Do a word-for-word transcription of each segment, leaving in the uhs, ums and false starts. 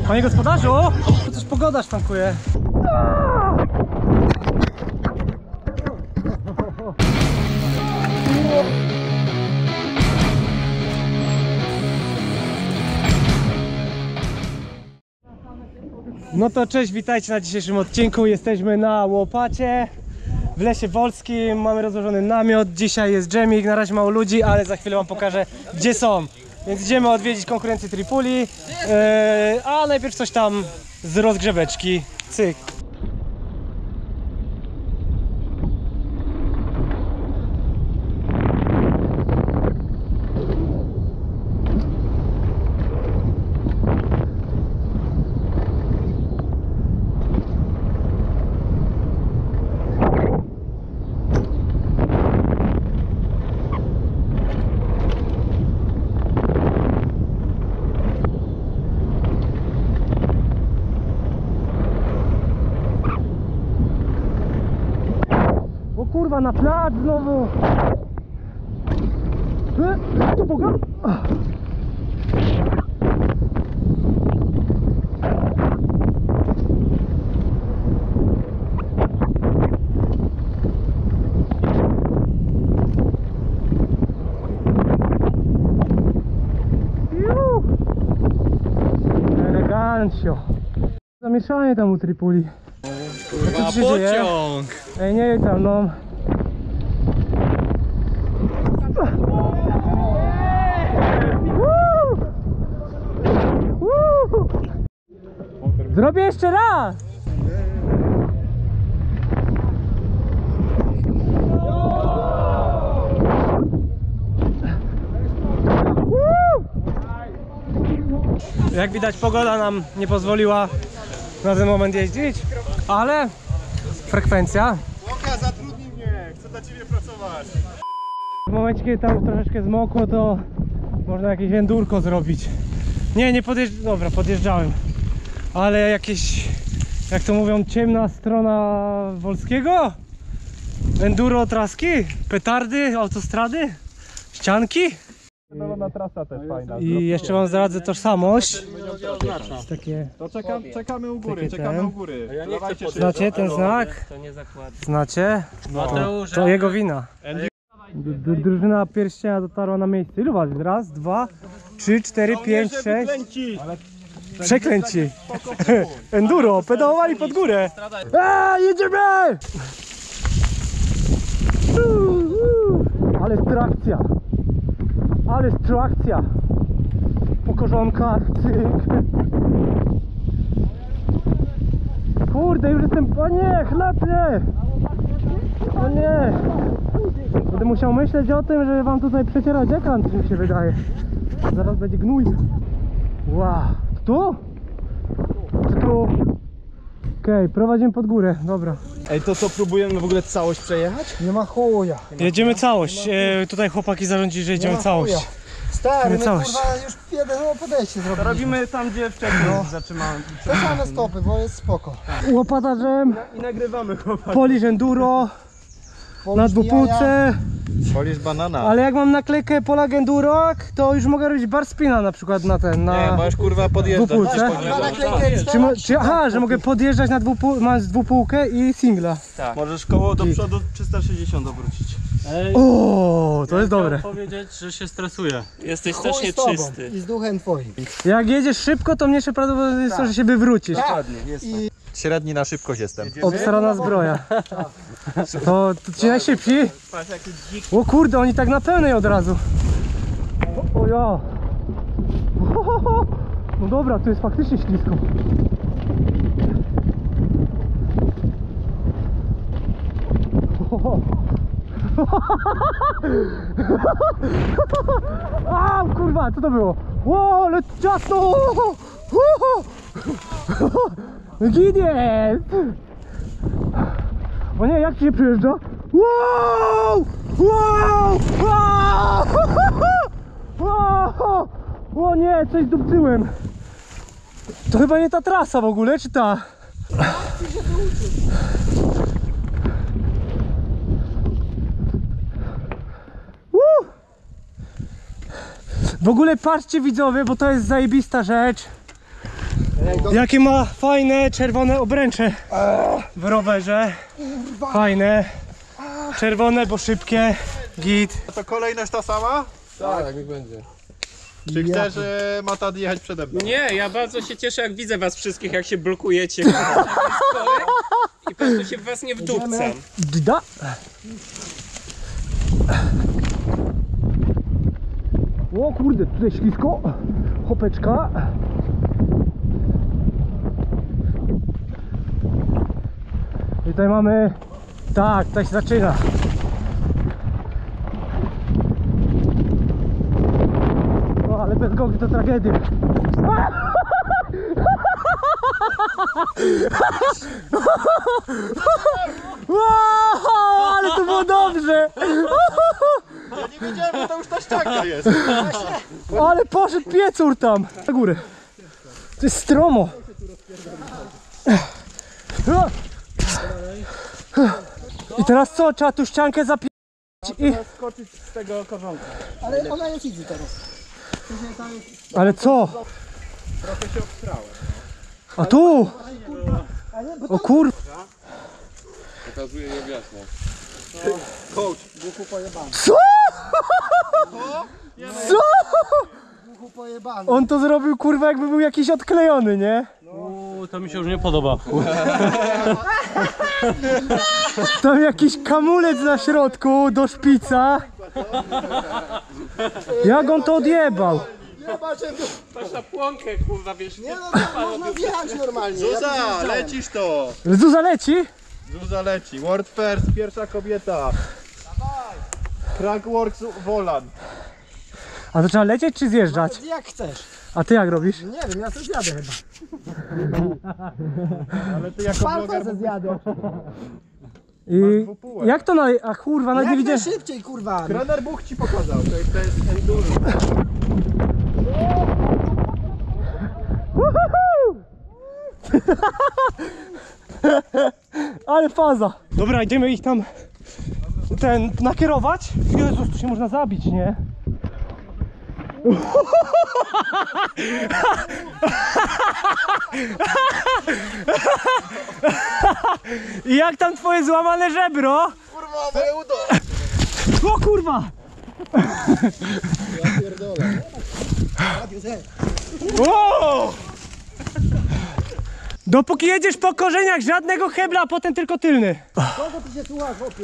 Panie gospodarzu, to coś pogoda szwankuje. No to cześć, witajcie na dzisiejszym odcinku. Jesteśmy na Łopacie w Lesie Wolskim, mamy rozłożony namiot. Dzisiaj jest dżemik, na razie mało ludzi, ale za chwilę wam pokażę, gdzie są. Więc idziemy odwiedzić konkurencję Tripoli, yy, a najpierw coś tam z rozgrzeweczki. Cyk. Kurwa, na plac znowu! E, to Boga! Elegancio! Zamieszanie tam u Tripoli. Kurwa, pociąg! Ej, nie jedź tam, no. Zrobię jeszcze raz! Jak widać, pogoda nam nie pozwoliła na ten moment jeździć, ale frekwencja. Łoka, zatrudnij mnie, chcę dla ciebie pracować. W momencie, kiedy tam troszeczkę zmokło, to można jakieś endurko zrobić. Nie, nie podjeżdżałem, dobra, podjeżdżałem. Ale jakieś, jak to mówią, ciemna strona Wolskiego? Enduro traski? Petardy? Autostrady? Ścianki? Na trasa też fajna. I jeszcze wam zdradzę tożsamość. Takie, To czekam, czekamy u góry, Takie czekamy ten. u góry. Dawajcie szybko. znacie ten znak? To nie zakładnie. Znacie? To, to jego wina. D- d- Drużyna pierścienia dotarła na miejsce. Ilu was? Raz, dwa, trzy, cztery, pięć, sześć. Przeklęci. Enduro, pedałowali pod górę. A, jedziemy! Ale trakcja. Ale trakcja. Po korzonkach, cyk. Kurde, już jestem... O nie, chlapnie! O nie! Będę musiał myśleć o tym, żeby wam tutaj przecierać ekran, czy mi się wydaje. Zaraz będzie gnój. Wow. Tu? Czy tu? Okej, okay, prowadzimy pod górę, dobra. Ej, to co, próbujemy w ogóle całość przejechać? Nie ma chuja. Jedziemy całość. E, tutaj chłopaki zarządzili, że jedziemy całość. chuja. Stary, my całość. kurwa już jeden podejście zrobiliśmy. Robimy tam, gdzie wcześniej zatrzymałem. Te same stopy, bo jest spoko. Łopatarzem, I nagrywamy chłopak. polisz enduro, na Polisz dwupółce. Polisz banana. Ale jak mam naklejkę Polag Enduro, to już mogę robić bar spina na przykład na ten, na... Nie, możesz kurwa podjeżdżać. Dwupółce? Możesz Ma podjeżdżać. naklejkę Czy, mo- czy, aha, że mogę podjeżdżać na dwupół, mam dwupółkę i singla. Możesz koło do przodu trzysta sześćdziesiąt obrócić. O, to jest dobre. powiedzieć, że się stresuje. Jesteś Chuj strasznie z tobą czysty. i z duchem twoim. Jak jedziesz szybko, to mniejsze prawdopodobieństwo, że się wywrócisz. Jest I Średni na szybkość jestem. Obsrana zbroja. To, to ci najszybsi. O kurde, oni tak na pełnej od razu. O, o ja. No dobra, tu jest faktycznie ślisko. A kurwa, co to było? Ło, ale ciasno! Git jest! O nie, jak ci się przyjeżdża? Wow! Wow! Wow! Wow! O nie, coś dupcyłem. To chyba nie ta trasa w ogóle, czy ta? Uh! W ogóle patrzcie widzowie, bo to jest zajebista rzecz. Jakie ma fajne czerwone obręcze w rowerze. Fajne. Czerwone, bo szybkie. Git. To kolejność ta sama? Tak, niech będzie. Czy chcesz e, Mata jechać przede mną? Nie, ja bardzo się cieszę, jak widzę was wszystkich, jak się blokujecie. I po prostu się w was nie wdupcam. Dda. O kurde, tutaj ślisko. Hopeczka. I tutaj mamy... Tak, tutaj się zaczyna. O, ale bez gogli to tragedia. Wow, ale to było dobrze. Ja nie wiedziałem, że to już ta ścianka jest. Ale poszedł piecur tam. Na górę. To jest stromo. I teraz co? Trzeba tu ściankę zapiąć i... Skoczyć z tego korzonka. Ale ona jest easy teraz. Później tam jest... Ale co? Trochę się obstrałem. A tu! A nie, bo O kur... Pokazuję i objaśniam. Coach. buchu pojebany. Co? Co? Buchu pojebany. On to zrobił kurwa jakby był jakiś odklejony, nie? Uuu, to mi się już nie podoba. Tam jakiś kamulec na środku do szpica. Jak on to odjebał? Nie, patrzę, Patrz na płonkę, kurwa, wiesz. nie no, to można wjechać normalnie. Zuza, lecisz to! Zuza leci? Zuza leci. World First, pierwsza kobieta. Crackworks Wolan. A to trzeba lecieć czy zjeżdżać? Jak chcesz. A ty jak robisz? Nie wiem, ja to zjadę chyba. Ale ty jako Palce bloger ze zjadę. I jak to na... A kurwa, nawet nie Jak widziałem. najszybciej, kurwa. trener Buch ci pokazał. To jest, to jest enduro. Ale faza. Dobra, idziemy ich tam ten nakierować. Jezus, tu się można zabić, nie? I jak tam twoje złamane żebro? Kurwa, moje udo! O kurwa! Ja pierdolę. O! Dopóki jedziesz po korzeniach, żadnego hebla, a potem tylko tylny. Kogo ty się słuchasz, chłopie?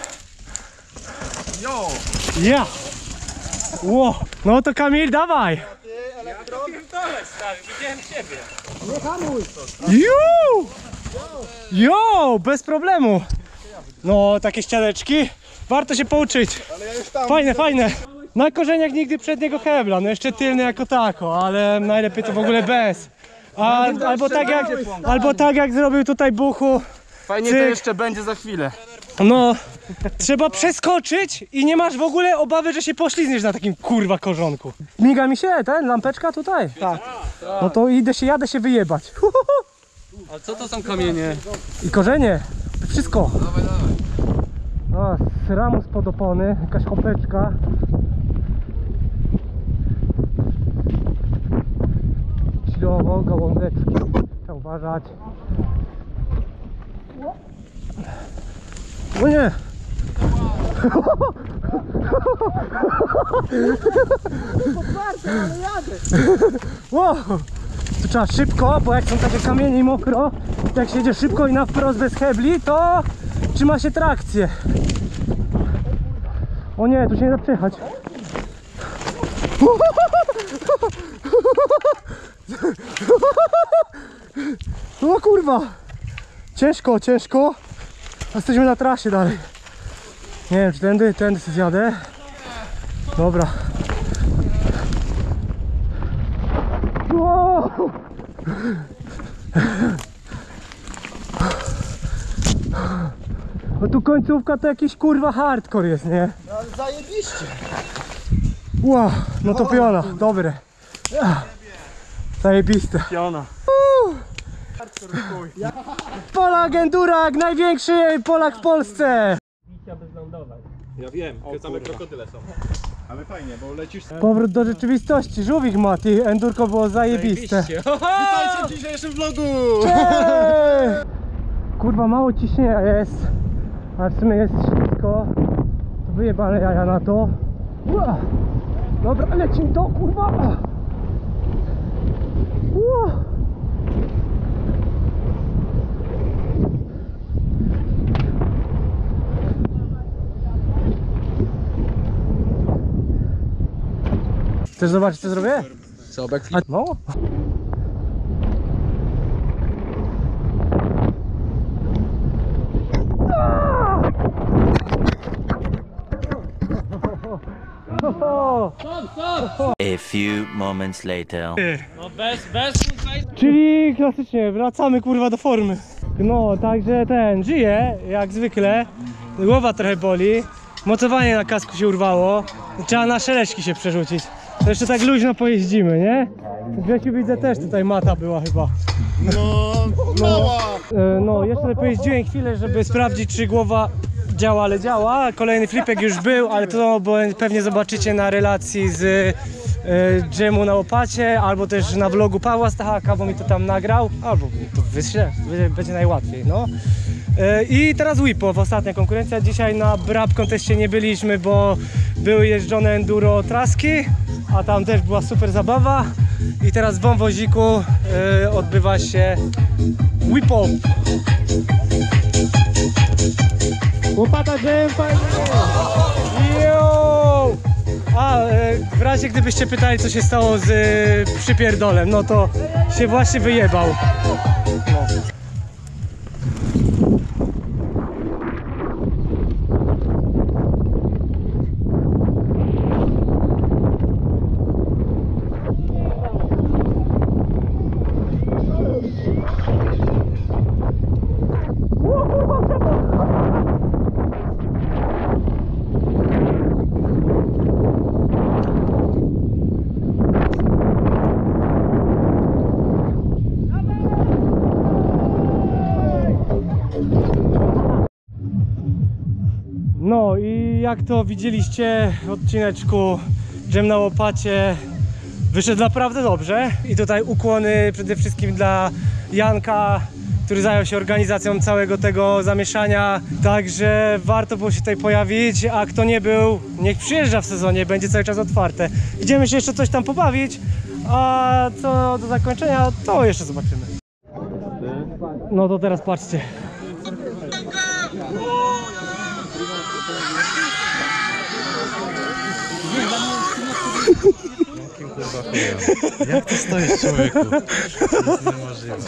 Jo! Ja! Ło! No to Kamil, dawaj! Pierdolę, stary, widziałem ciebie. Nie hamuj. Ju! Jo! Bez problemu! No, takie ścianeczki. Warto się pouczyć. Ale ja już tam... Fajne, fajne. Na korzeniach nigdy przedniego hebla, no jeszcze tylny jako tako, ale najlepiej to w ogóle bez. A, albo, tak jak, albo tak jak zrobił tutaj Buchu. Fajnie Cyk. to jeszcze będzie za chwilę. No, trzeba przeskoczyć i nie masz w ogóle obawy, że się poślizgniesz na takim kurwa korzonku. Miga mi się ten, lampeczka tutaj. Tak. No to idę się, jadę się wyjebać. A co to są kamienie? I korzenie, wszystko. O, ramus pod opony, jakaś kopeczka. Silowo, gołądeczki. Trzeba uważać. O nie! Wow! Tu trzeba szybko, bo jak są takie kamienie i mokro, to jak się jedzie szybko i na wprost bez hebli, to trzyma się trakcję. O nie, tu się nie da przejechać. O kurwa! Ciężko, ciężko. Jesteśmy na trasie dalej. Nie wiem, czy tędy, tędy sobie zjadę. Dobra. Wow! No tu końcówka to jakiś kurwa hardcore jest, nie? No, ale zajebiście. Wow, no to piona, dobre. Zajebiste. Piona. Polak Endurak, największy Polak w Polsce. Ja wiem, same krokodyle są. Ale fajnie, bo lecisz... Powrót do rzeczywistości, żółwik Mati, endurko było zajebiste. Witajcie w dzisiejszym vlogu! Eee! Kurwa, mało ciśnienia jest, a w sumie jest wszystko. To wyjebane jaja na to. Ua! Dobra, lecimy to, kurwa! Ua! Chcesz zobaczyć, co zrobię? Co, backflip? A, no. A few moments later. No bez, bez, Czyli klasycznie, wracamy kurwa do formy. No, także ten, żyje jak zwykle. Głowa trochę boli. Mocowanie na kasku się urwało. Trzeba na szeleszki się przerzucić. To jeszcze tak luźno pojeździmy, nie? Grzesiu, widzę, też tutaj mata była chyba. No, mała! E, No, jeszcze pojeździłem chwilę, żeby sprawdzić, czy głowa działa, ale działa. Kolejny flipek już był, ale to bo pewnie zobaczycie na relacji z e, dżemu na łopacie, albo też na vlogu Pawła Stachaka, bo mi to tam nagrał, albo to wyślę, będzie, będzie najłatwiej, no. E, I teraz Whipow, ostatnia konkurencja. Dzisiaj na Brab Conteście nie byliśmy, bo były jeżdżone enduro traski, a tam też była super zabawa. I teraz w wąwoziku e, odbywa się Whipow. Łopata dżem, fajnie! Yo! A e, w razie gdybyście pytali, co się stało z e, przypierdolem, no to się właśnie wyjebał. No. No i jak to widzieliście w odcineczku, dżem na łopacie wyszedł naprawdę dobrze. I tutaj ukłony przede wszystkim dla Janka, który zajął się organizacją całego tego zamieszania. Także warto było się tutaj pojawić, a kto nie był, niech przyjeżdża w sezonie, będzie cały czas otwarte. Idziemy się jeszcze coś tam pobawić, a co do zakończenia, to jeszcze zobaczymy. No to teraz patrzcie. Jak ty stoisz, człowieku? To jest niemożliwe.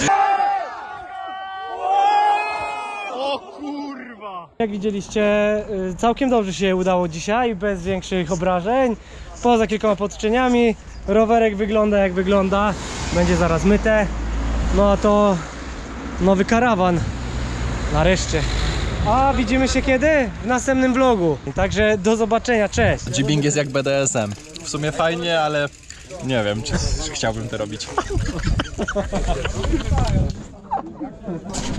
O kurwa! Jak widzieliście, y, całkiem dobrze się udało dzisiaj, bez większych obrażeń. Poza kilkoma podczyniami. Rowerek wygląda jak wygląda. Będzie zaraz myte. No a to nowy karawan. Nareszcie. A widzimy się kiedy? W następnym vlogu. Także do zobaczenia, cześć! Jibbing jest jak B D S M. W sumie fajnie, ale nie wiem, czy, czy chciałbym to robić.